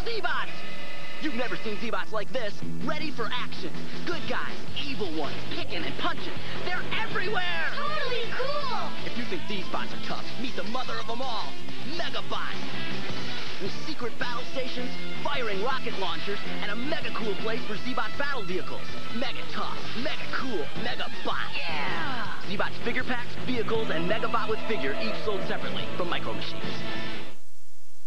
ZBots! You've never seen ZBots like this. Ready for action. Good guys, evil ones, kicking and punching. They're everywhere! Totally cool! If you think these bots are tough, meet the mother of them all, Megabots. With secret battle stations, firing rocket launchers, and a mega cool place for ZBots battle vehicles. Mega tough, mega cool, Megabot. Yeah! ZBots figure packs, vehicles, and Megabot with figure each sold separately from Micro Machines.